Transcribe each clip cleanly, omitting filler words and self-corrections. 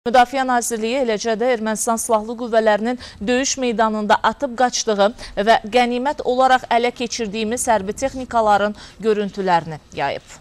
Müdafiə Nazirliyi eləcə də Ermənistan Silahlı Qüvvələrinin döyüş meydanında atıb qaçdığı və qənimət olaraq ələ keçirdiyimiz hərbi texnikaların görüntülərini yayıb.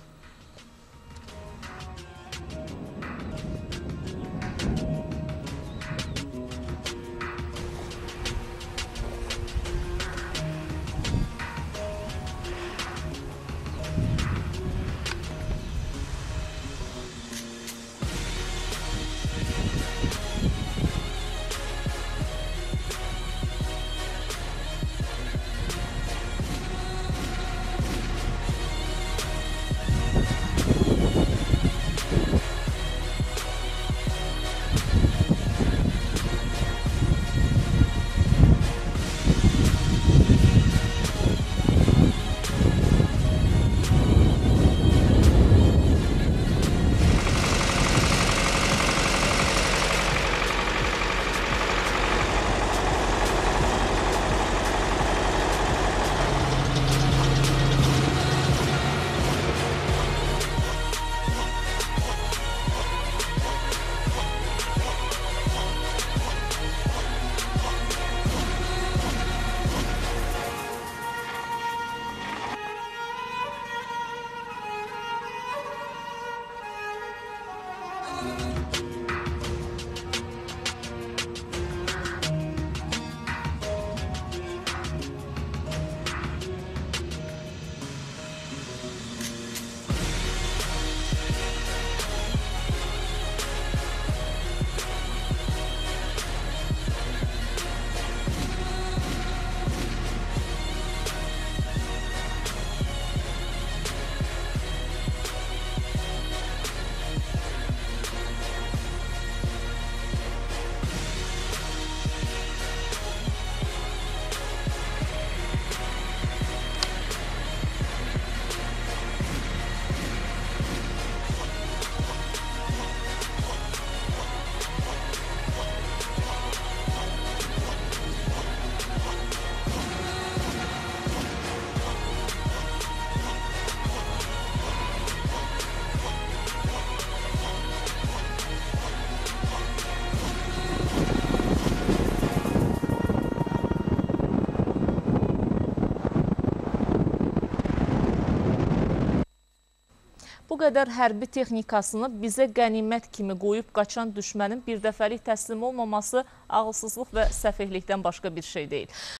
Bu qədər hərbi texnikasını bizə qənimət kimi qoyub qaçan düşmənin birdəfəlik təslim olmaması ağılsızlıq və səfehlikdən başqa bir şey deyil.